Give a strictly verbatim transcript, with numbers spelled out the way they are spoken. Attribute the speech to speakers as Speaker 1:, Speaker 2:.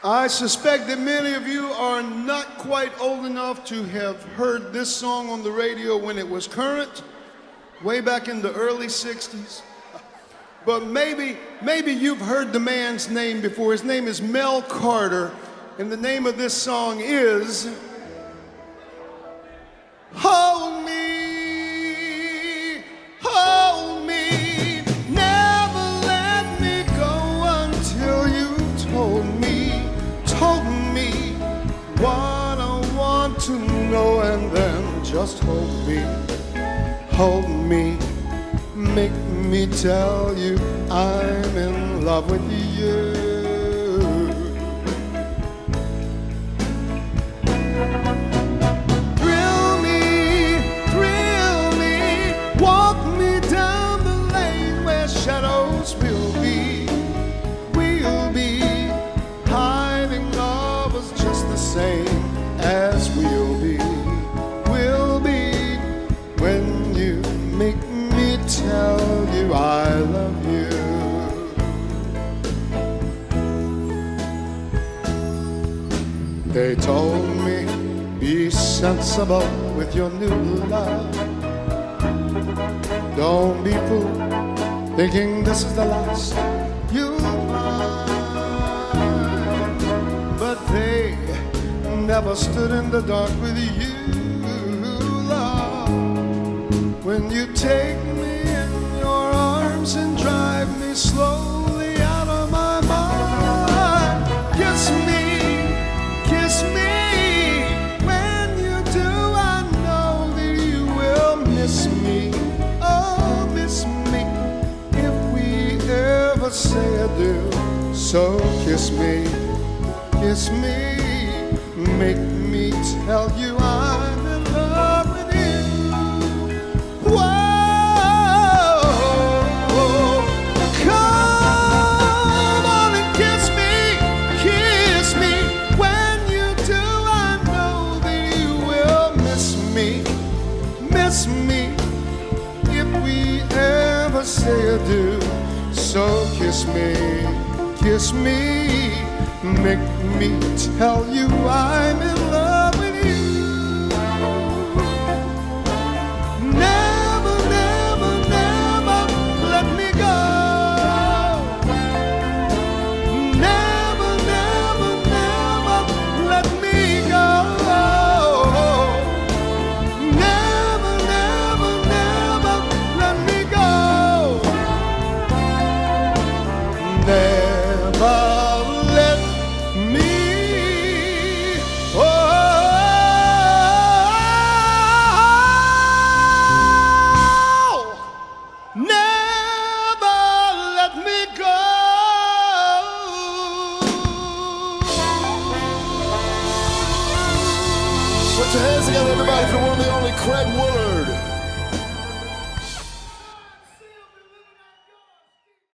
Speaker 1: I suspect that many of you are not quite old enough to have heard this song on the radio when it was current, way back in the early sixties. But maybe, maybe you've heard the man's name before. His name is Mel Carter, and the name of this song is Hold Me, Hold Me, Never Let Me Go Until You Told Me, Told Me what I want to know, and then just hold me, hold me, make me tell you I'm in love with you. Thrill me, thrill me, walk me down the lane where shadows will be. We'll be hiding of us just the same as we'll be. We'll be when you make me tell you I love you. They told me, be sensible with your new love. Don't be fooled, thinking this is the last you'll find. But they never stood in the dark with you, love. When you take me in your arms and drive me slowly out of my mind, kiss me, kiss me. When you do, I know that you will miss me, oh, miss me, if we ever say adieu. So kiss me, kiss me, make me tell you I'm in love with you. Whoa. Miss me if we ever say adieu. So kiss me, kiss me, make me tell you I'm in love with you. Never, never, never let me go. Never, never, never let me go. Never let me, oh, never let me go.
Speaker 2: Put your hands together, everybody, for one of the only Craig Woolard.